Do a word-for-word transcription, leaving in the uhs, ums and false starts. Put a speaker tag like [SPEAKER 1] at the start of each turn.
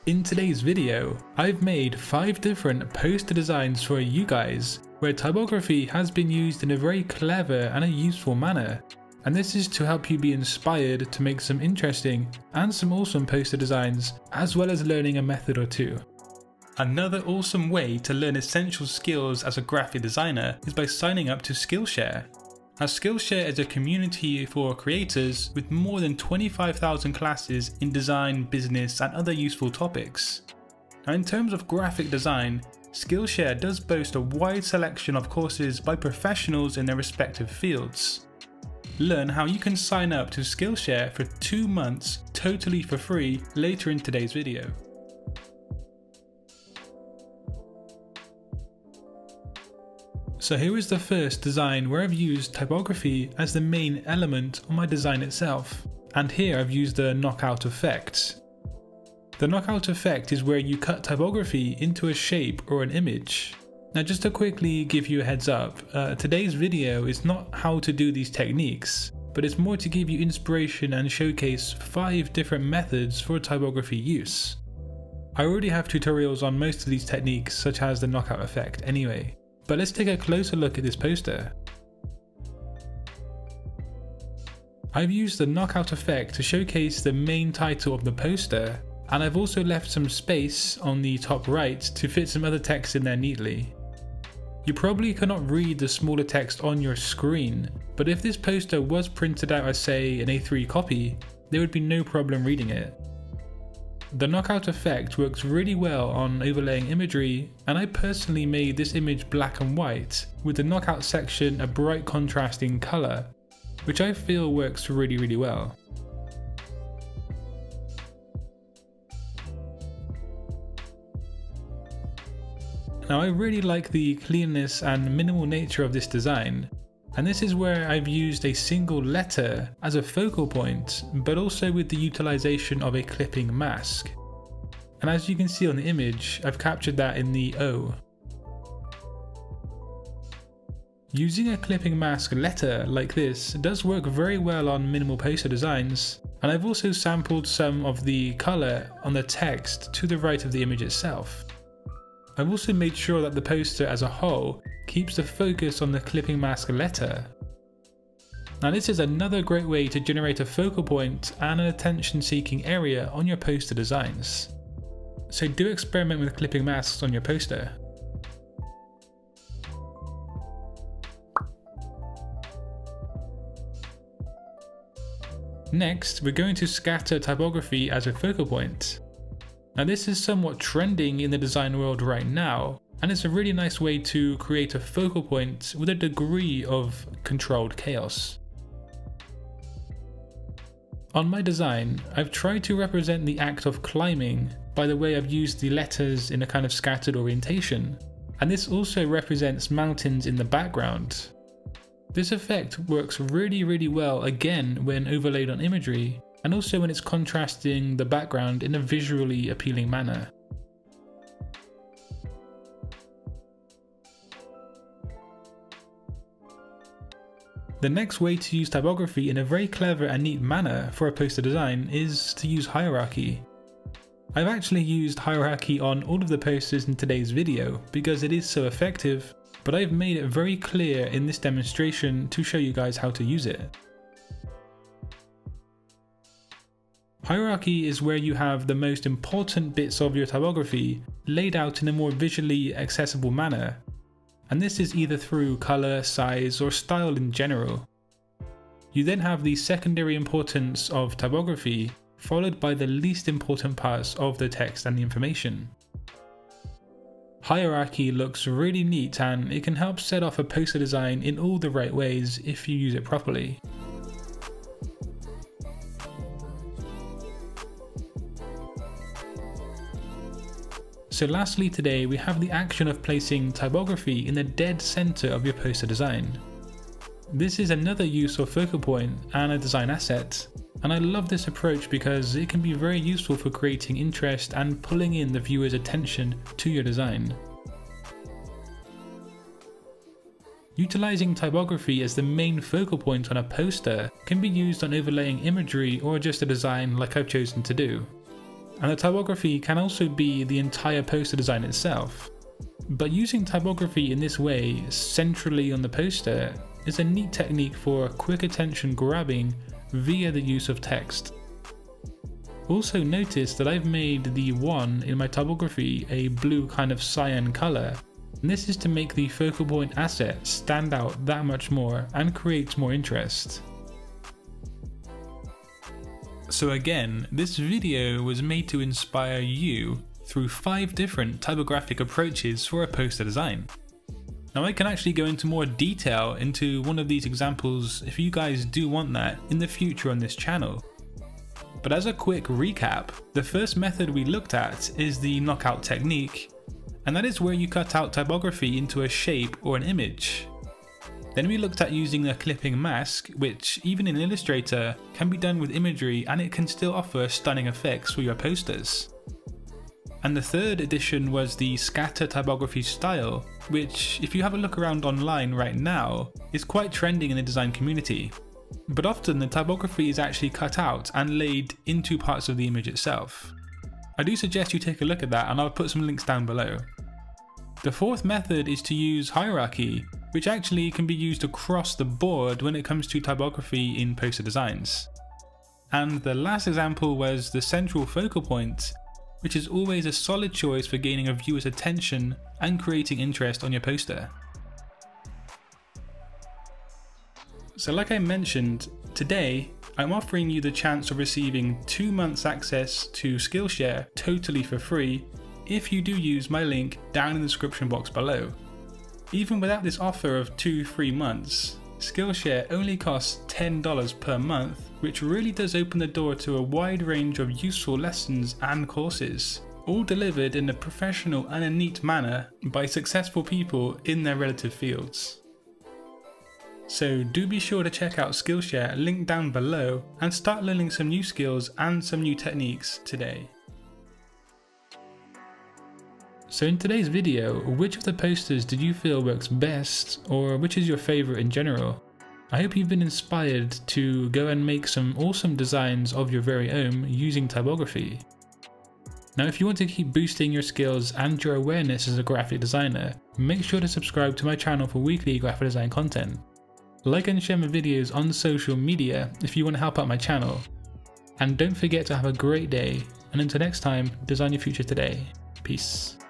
[SPEAKER 1] In today's video, I've made five different poster designs for you guys, where typography has been used in a very clever and a useful manner. And this is to help you be inspired to make some interesting and some awesome poster designs, as well as learning a method or two. Another awesome way to learn essential skills as a graphic designer is by signing up to Skillshare. As Skillshare is a community for creators with more than twenty-five thousand classes in design, business and other useful topics. Now in terms of graphic design, Skillshare does boast a wide selection of courses by professionals in their respective fields. Learn how you can sign up to Skillshare for two months totally for free later in today's video. So here is the first design where I've used typography as the main element on my design itself, and here I've used the knockout effect. The knockout effect is where you cut typography into a shape or an image. Now just to quickly give you a heads up, uh, today's video is not how to do these techniques, but it's more to give you inspiration and showcase five different methods for typography use. I already have tutorials on most of these techniques, such as the knockout effect anyway. But let's take a closer look at this poster. I've used the knockout effect to showcase the main title of the poster, and I've also left some space on the top right to fit some other text in there neatly. You probably cannot read the smaller text on your screen, but if this poster was printed out as say an A three copy, there would be no problem reading it. The knockout effect works really well on overlaying imagery, and I personally made this image black and white, with the knockout section a bright contrasting colour, which I feel works really really well. Now I really like the cleanness and minimal nature of this design, and this is where I've used a single letter as a focal point, but also with the utilization of a clipping mask. And as you can see on the image, I've captured that in the O. Using a clipping mask letter like this does work very well on minimal poster designs, and I've also sampled some of the colour on the text to the right of the image itself. I've also made sure that the poster as a whole keeps the focus on the clipping mask letter. Now this is another great way to generate a focal point and an attention seeking area on your poster designs. So do experiment with clipping masks on your poster. Next, we're going to scatter typography as a focal point. Now this is somewhat trending in the design world right now, and it's a really nice way to create a focal point with a degree of controlled chaos. On my design, I've tried to represent the act of climbing by the way I've used the letters in a kind of scattered orientation, and this also represents mountains in the background. This effect works really really well again when overlaid on imagery, and also when it's contrasting the background in a visually appealing manner. The next way to use typography in a very clever and neat manner for a poster design is to use hierarchy. I've actually used hierarchy on all of the posters in today's video because it is so effective, but I've made it very clear in this demonstration to show you guys how to use it. Hierarchy is where you have the most important bits of your typography laid out in a more visually accessible manner, and this is either through colour, size or style in general. You then have the secondary importance of typography, followed by the least important parts of the text and the information. Hierarchy looks really neat, and it can help set off a poster design in all the right ways if you use it properly. So lastly today, we have the action of placing typography in the dead center of your poster design. This is another use of focal point and a design asset, and I love this approach because it can be very useful for creating interest and pulling in the viewer's attention to your design. Utilizing typography as the main focal point on a poster can be used on overlaying imagery or just a design like I've chosen to do. and the typography can also be the entire poster design itself. But using typography in this way, centrally on the poster, is a neat technique for quick attention grabbing via the use of text. Also notice that I've made the one in my typography a blue kind of cyan colour, and this is to make the focal point asset stand out that much more and create more interest. So again, this video was made to inspire you through five different typographic approaches for a poster design. Now I can actually go into more detail into one of these examples if you guys do want that in the future on this channel. But as a quick recap, the first method we looked at is the knockout technique, and that is where you cut out typography into a shape or an image. Then we looked at using a clipping mask, which even in Illustrator can be done with imagery and it can still offer stunning effects for your posters. And the third addition was the scatter typography style, which if you have a look around online right now, is quite trending in the design community. But often the typography is actually cut out and laid into parts of the image itself. I do suggest you take a look at that, and I'll put some links down below. The fourth method is to use hierarchy, which actually can be used across the board when it comes to typography in poster designs. And the last example was the central focal point, which is always a solid choice for gaining a viewer's attention and creating interest on your poster. So like I mentioned, today I'm offering you the chance of receiving two months access to Skillshare totally for free if you do use my link down in the description box below. Even without this offer of two free months, Skillshare only costs ten dollars per month, which really does open the door to a wide range of useful lessons and courses, all delivered in a professional and a neat manner by successful people in their relative fields. So do be sure to check out Skillshare, link down below, and start learning some new skills and some new techniques today. So in today's video, which of the posters did you feel works best, or which is your favourite in general? I hope you've been inspired to go and make some awesome designs of your very own using typography. Now if you want to keep boosting your skills and your awareness as a graphic designer, make sure to subscribe to my channel for weekly graphic design content. Like and share my videos on social media if you want to help out my channel. And don't forget to have a great day, and until next time, design your future today. Peace.